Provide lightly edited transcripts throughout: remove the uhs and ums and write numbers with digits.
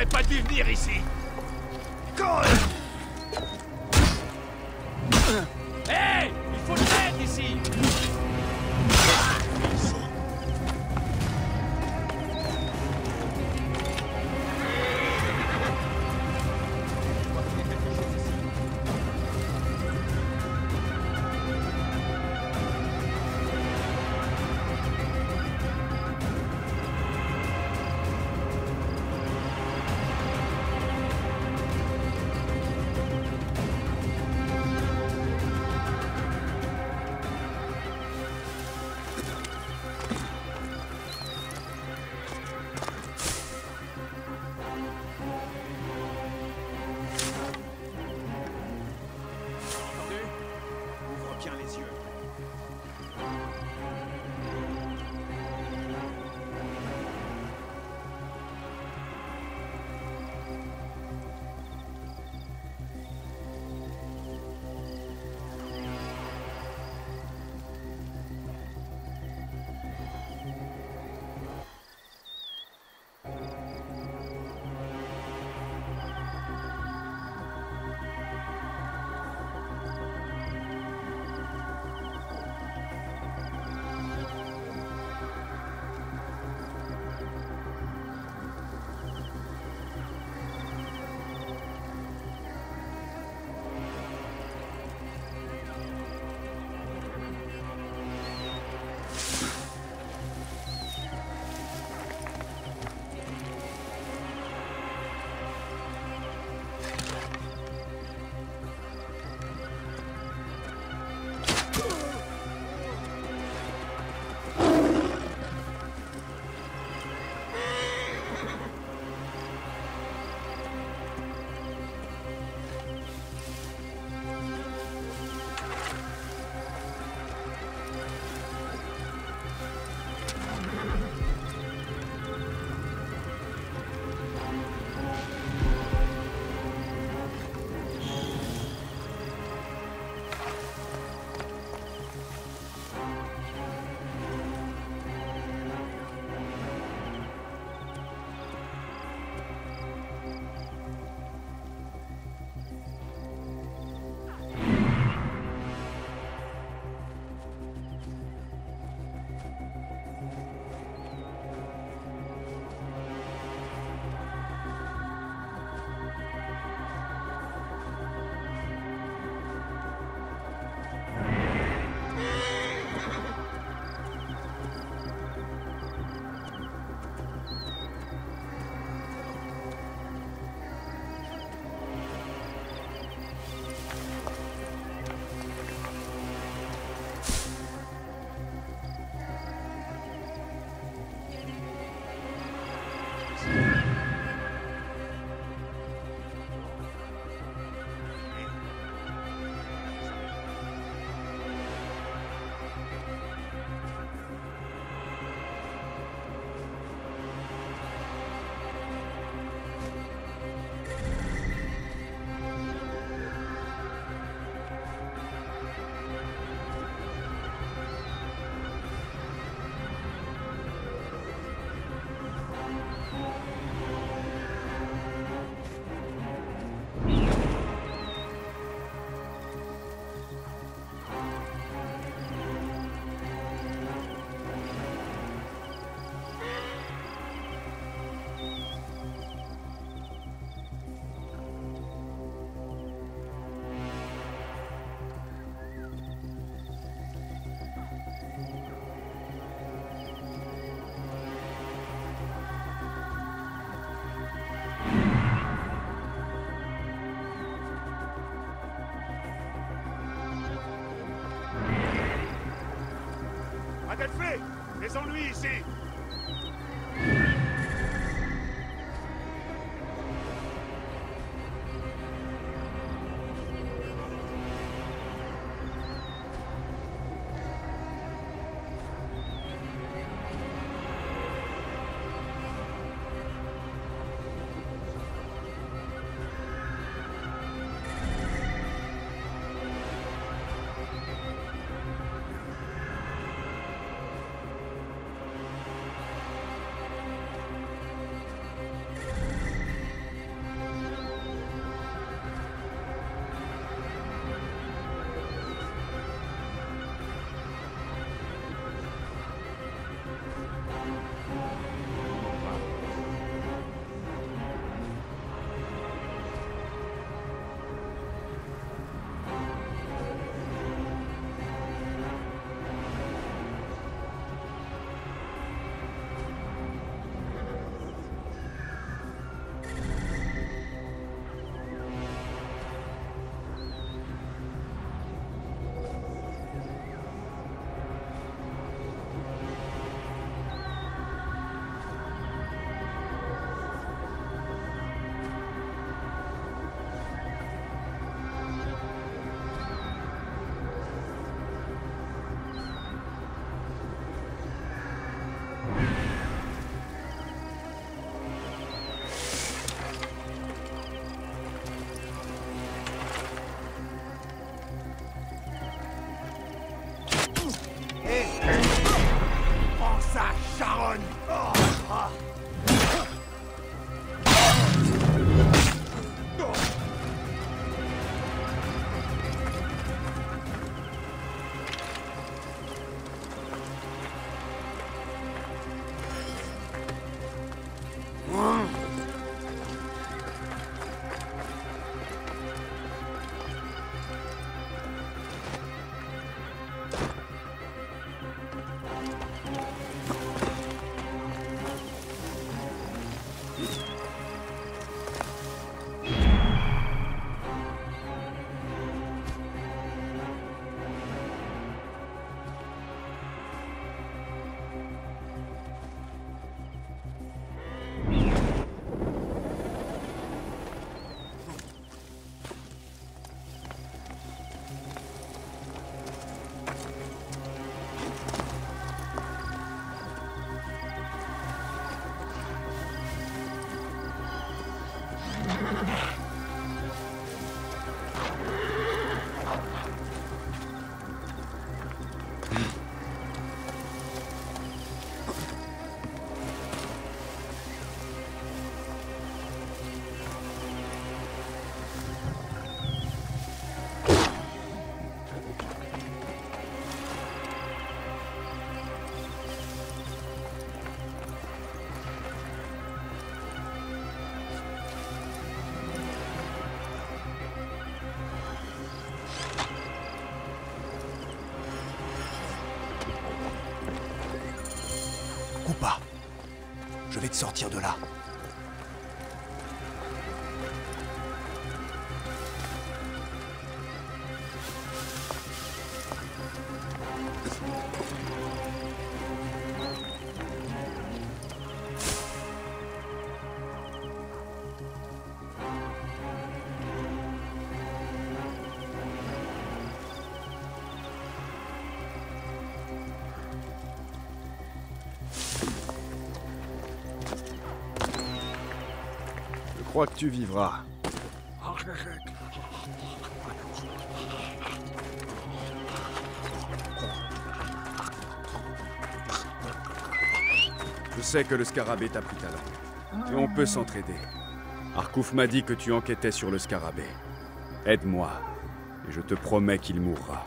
J'aurais pas dû venir ici. Hé, il faut de l'aide ici. Adelphi, laissons-lui ici. vais te sortir de là. Je crois que tu vivras. Je sais que le scarabée t'a pris ta langue. Et on peut s'entraider. Arkouf m'a dit que tu enquêtais sur le scarabée. Aide-moi, et je te promets qu'il mourra.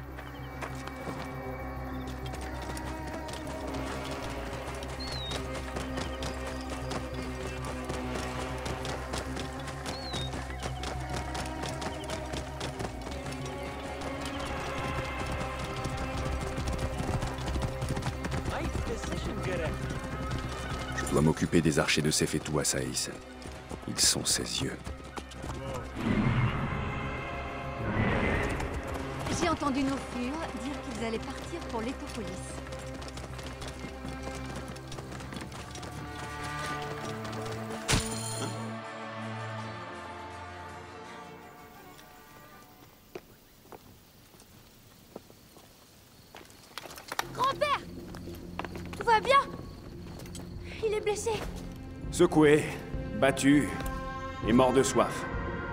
Je dois m'occuper des archers de Sefetou à Saïs. Ils sont ses yeux. J'ai entendu nos fures dire qu'ils allaient partir pour l'Etopolis. Grand-père! Tout va bien? Il est blessé. Secoué, battu et mort de soif.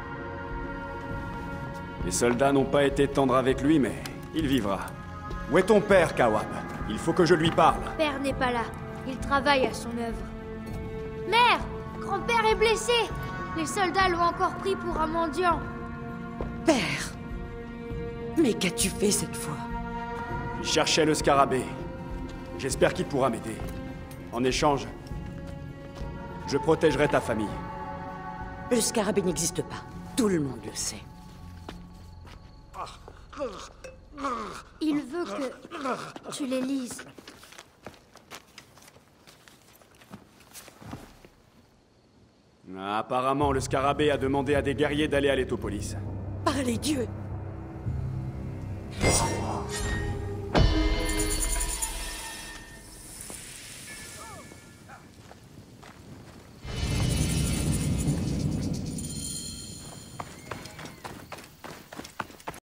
Les soldats n'ont pas été tendres avec lui, mais il vivra. Où est ton père, Kawab? Il faut que je lui parle. Père n'est pas là. Il travaille à son œuvre. Mère! Grand-père est blessé! Les soldats l'ont encore pris pour un mendiant. Père! Mais qu'as-tu fait cette fois? Il cherchait le scarabée. J'espère qu'il pourra m'aider. En échange, je protégerai ta famille. Le scarabée n'existe pas. Tout le monde le sait. Il veut que tu les lises. Apparemment, le scarabée a demandé à des guerriers d'aller à l'Etopolis. Par les dieux!